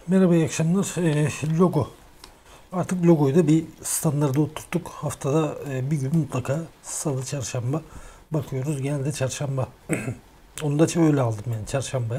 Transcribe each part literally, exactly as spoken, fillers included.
Merhaba, iyi akşamlar. Ee, logo. Artık logoyu da bir standarda oturttuk. Haftada e, bir gün mutlaka salı, çarşamba bakıyoruz. Genelde çarşamba. Onu da öyle aldım yani çarşambaya.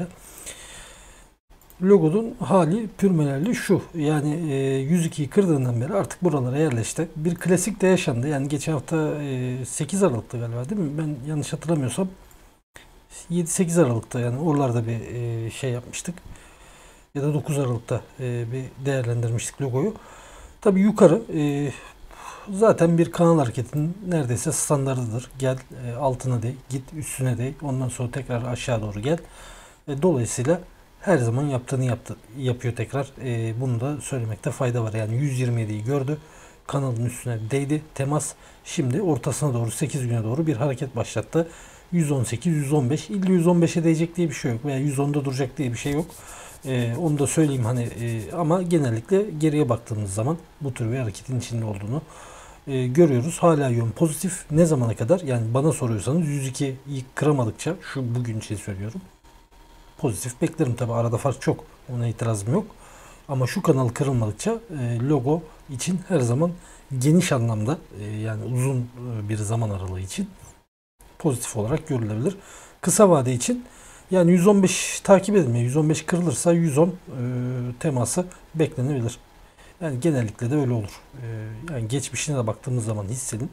Logonun hali pürmelerli şu. Yani e, yüz ikiyi kırdığından beri artık buralara yerleşti. Bir klasik de yaşandı. Yani geçen hafta e, sekiz Aralık'ta galiba, değil mi? Ben yanlış hatırlamıyorsam yedi sekiz Aralık'ta, yani oralarda bir e, şey yapmıştık. Ya da dokuz Aralık'ta e, bir değerlendirmiştik logoyu. Tabii yukarı e, zaten bir kanal hareketinin neredeyse standardıdır. Gel e, altına değ, git üstüne değ, ondan sonra tekrar aşağı doğru gel. E, dolayısıyla her zaman yaptığını yaptı, yapıyor tekrar. E, bunu da söylemekte fayda var. Yani yüz yirmi yediyi gördü. Kanalın üstüne değdi. Temas. Şimdi ortasına doğru, sekiz güne doğru bir hareket başlattı. yüz on sekiz, yüz on beş. İlla yüz on beşe değecek diye bir şey yok. Veya yüz onda duracak diye bir şey yok. Ee, onu da söyleyeyim hani e, ama genellikle geriye baktığımız zaman bu tür bir hareketin içinde olduğunu e, görüyoruz. Hala yön pozitif. Ne zamana kadar? Yani bana soruyorsanız yüz ikiyi kıramadıkça, şu bugün için söylüyorum, pozitif beklerim. Tabi arada fark çok. Ona itirazım yok. Ama şu kanal kırılmadıkça e, logo için her zaman geniş anlamda e, yani uzun e, bir zaman aralığı için pozitif olarak görülebilir. Kısa vade için yani yüz on beş takip edilmiyor. yüz on beş kırılırsa yüz on e, teması beklenebilir. Yani genellikle de öyle olur. E, yani geçmişine de baktığımız zaman hissenin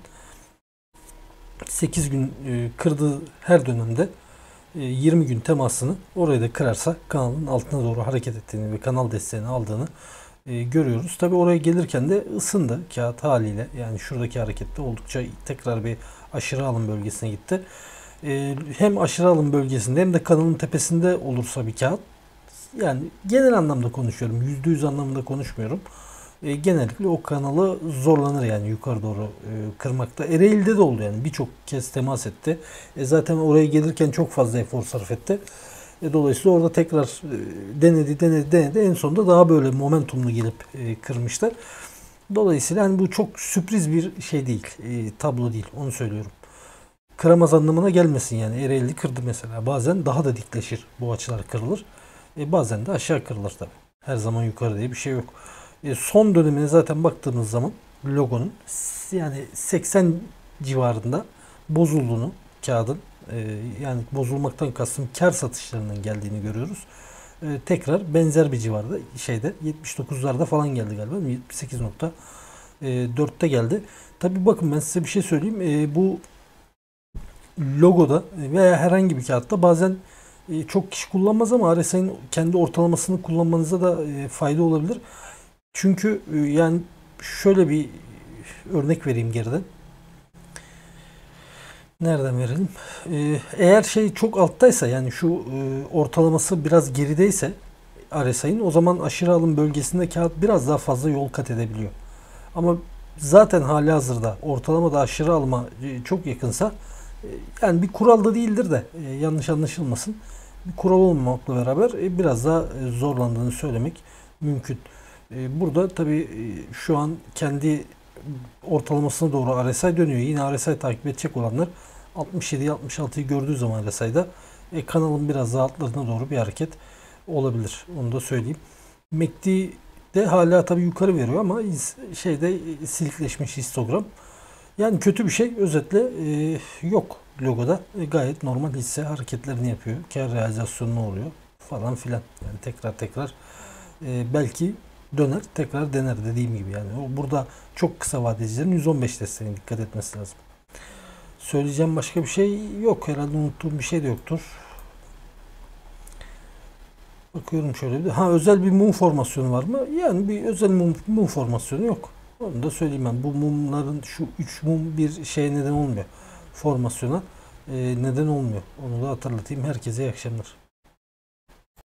sekiz gün e, kırdığı her dönemde e, yirmi gün temasını oraya da kırarsa kanalın altına doğru hareket ettiğini ve kanal desteğini aldığını e, görüyoruz. Tabi oraya gelirken de ısındı kağıt haliyle. Yani şuradaki harekette oldukça tekrar bir aşırı alım bölgesine gitti. E, hem aşırı alım bölgesinde hem de kanalın tepesinde olursa bir kağıt, yani genel anlamda konuşuyorum. yüzde yüz anlamında konuşmuyorum. E, genellikle o kanalı zorlanır yani yukarı doğru e, kırmakta. Ereğli'de de oldu yani. Birçok kez temas etti. E, zaten oraya gelirken çok fazla efor sarf etti. E, dolayısıyla orada tekrar e, denedi, denedi, denedi. En sonunda daha böyle momentumlu gelip e, kırmışlar. Dolayısıyla hani bu çok sürpriz bir şey değil. E, tablo değil. Onu söylüyorum. Kıramaz anlamına gelmesin yani. Ereğli kırdı mesela. Bazen daha da dikleşir. Bu açılar kırılır. E, bazen de aşağı kırılır tabii. Her zaman yukarı diye bir şey yok. E, son dönemine zaten baktığımız zaman logonun yani seksen civarında bozulduğunu, kağıdın e, yani bozulmaktan kastım kar satışlarının geldiğini görüyoruz. E, tekrar benzer bir civarda şeyde yetmiş dokuzlarda falan geldi galiba. yetmiş sekiz nokta dörtte geldi. Tabi bakın, ben size bir şey söyleyeyim. E, bu logoda veya herhangi bir kağıtta bazen e, çok kişi kullanmaz ama R S I'nin kendi ortalamasını kullanmanıza da e, fayda olabilir. Çünkü e, yani şöyle bir örnek vereyim geriden. Nereden verelim? E, eğer şey çok alttaysa, yani şu e, ortalaması biraz gerideyse R S I'nin, o zaman aşırı alım bölgesinde kağıt biraz daha fazla yol kat edebiliyor. Ama zaten halihazırda ortalama da aşırı alıma e, çok yakınsa, e, yani bir kural da değildir de e, yanlış anlaşılmasın. Bir kural olmamakla beraber e, biraz daha e, zorlandığını söylemek mümkün. E, burada tabii e, şu an kendi ortalamasına doğru R S I dönüyor. Yine R S I takip edecek olanlar altmış yedi altmış altıyı gördüğü zaman R S I'da e, kanalın biraz daha altlarına doğru bir hareket olabilir. Onu da söyleyeyim. M A C D de hala tabii yukarı veriyor ama şeyde silikleşmiş histogram. Yani kötü bir şey özetle e, yok logoda. E, gayet normal hisse hareketlerini yapıyor. Kar realizasyonu oluyor falan filan. Yani tekrar tekrar e, belki döner, tekrar dener dediğim gibi. Yani o burada çok kısa vadecilerin yüz on beş desteğine dikkat etmesi lazım. Söyleyeceğim başka bir şey yok. Herhalde unuttuğum bir şey de yoktur. Bakıyorum şöyle bir. Ha, özel bir mum formasyonu var mı? Yani bir özel mum, mum formasyonu yok. Onu da söyleyeyim ben. Bu mumların, şu üç mum bir şeye neden olmuyor. Formasyona e, neden olmuyor. Onu da hatırlatayım. Herkese iyi akşamlar.